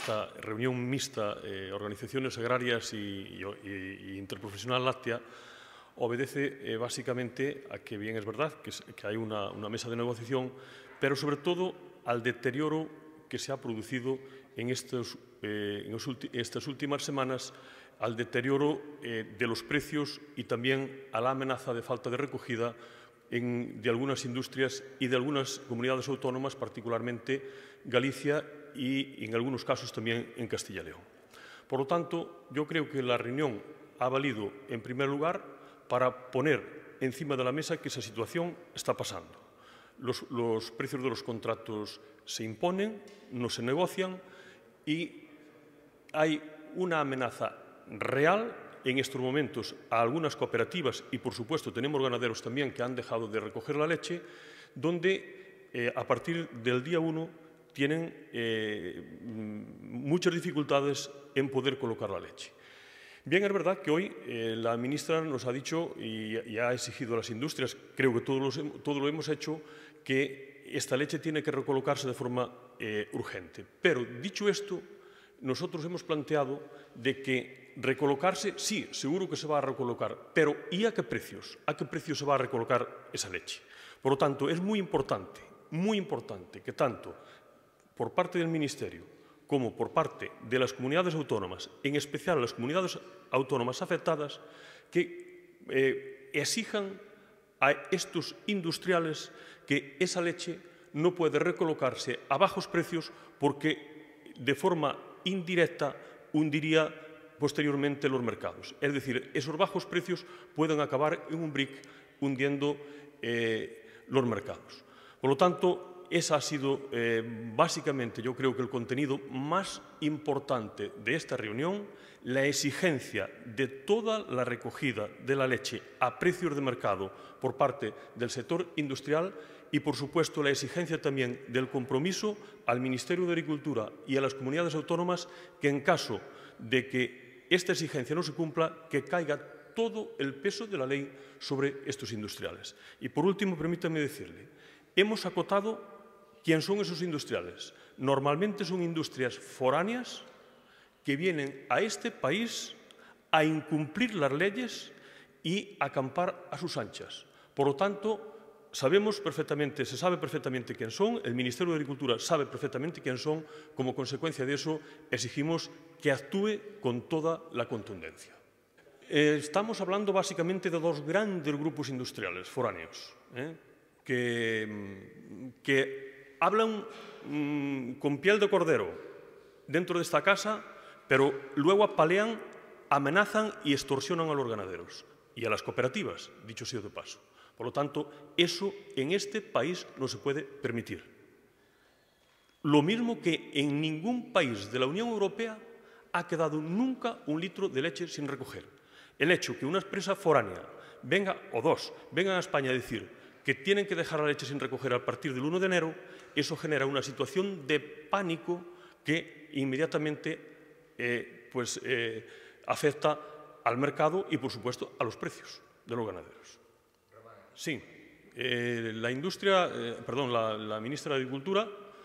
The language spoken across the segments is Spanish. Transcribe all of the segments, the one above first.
esta reunión mixta organizaciones agrarias y interprofesional láctea obedece básicamente a que, bien es verdad, que hay una mesa de negociación, pero sobre todo al deterioro que se ha producido en estas últimas semanas, al deterioro de los precios y también a la amenaza de falta de recogida de algunas industrias y de algunas comunidades autónomas, particularmente Galicia y, en algunos casos, también en Castilla y León. Por lo tanto, yo creo que la reunión ha valido, en primer lugar, para poner encima de la mesa que esa situación está pasando. Los precios de los contratos se imponen, no se negocian y hay una amenaza real en estos momentos a algunas cooperativas y, por supuesto, tenemos ganaderos también que han dejado de recoger la leche, donde a partir del día 1 tienen muchas dificultades en poder colocar la leche. Bien, es verdad que hoy la ministra nos ha dicho y ha exigido a las industrias, creo que todos lo hemos hecho, que esta leche tiene que recolocarse de forma urgente. Pero, dicho esto, nosotros hemos planteado de que recolocarse, sí, seguro que se va a recolocar, pero ¿y a qué precios? ¿A qué precio se va a recolocar esa leche? Por lo tanto, es muy importante que tanto por parte del Ministerio como por parte de las comunidades autónomas, en especial las comunidades autónomas afectadas, que exijan a estos industriales que esa leche no puede recolocarse a bajos precios porque de forma indirecta hundiría posteriormente los mercados. Es decir, esos bajos precios pueden acabar en un brick hundiendo los mercados. Por lo tanto, ese ha sido básicamente, yo creo que el contenido más importante de esta reunión, la exigencia de toda la recogida de la leche a precios de mercado por parte del sector industrial y, por supuesto, la exigencia también del compromiso al Ministerio de Agricultura y a las comunidades autónomas que, en caso de que esta exigencia no se cumpla, que caiga todo el peso de la ley sobre estos industriales. Y, por último, permítame decirle, hemos acotado quién son esos industriales. Normalmente son industrias foráneas que vienen a este país a incumplir las leyes y a acampar a sus anchas. Por lo tanto, se sabe perfectamente quién son, el Ministerio de Agricultura sabe perfectamente quién son, como consecuencia de eso exigimos que actúe con toda la contundencia. Estamos hablando básicamente de dos grandes grupos industriales foráneos, que hablan con piel de cordero dentro de esta casa, pero luego apalean, amenazan y extorsionan a los ganaderos y a las cooperativas, dicho sea de paso. Por lo tanto, eso en este país no se puede permitir. Lo mismo que en ningún país de la Unión Europea ha quedado nunca un litro de leche sin recoger. El hecho que una empresa foránea venga, o dos, vengan a España a decir que tienen que dejar la leche sin recoger a partir del 1 de enero, eso genera una situación de pánico que inmediatamente afecta al mercado y, por supuesto, a los precios de los ganaderos. Sí, la ministra de Agricultura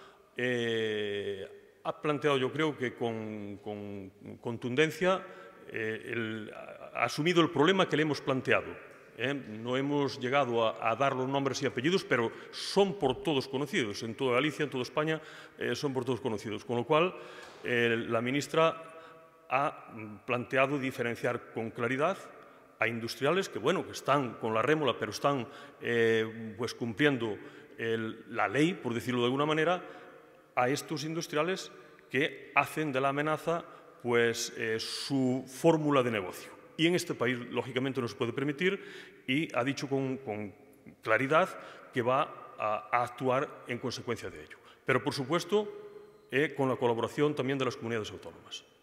ha planteado, yo creo que con contundencia, ha asumido el problema que le hemos planteado. No hemos llegado a dar los nombres y apellidos, pero son por todos conocidos. En toda Galicia, en toda España, son por todos conocidos. Con lo cual, la ministra ha planteado diferenciar con claridad a industriales que están con la rémora, pero están cumpliendo la ley, por decirlo de alguna manera, a estos industriales que hacen de la amenaza su fórmula de negocio. Y en este país, lógicamente, no se puede permitir y ha dicho con claridad que va a actuar en consecuencia de ello. Pero, por supuesto, con la colaboración también de las comunidades autónomas.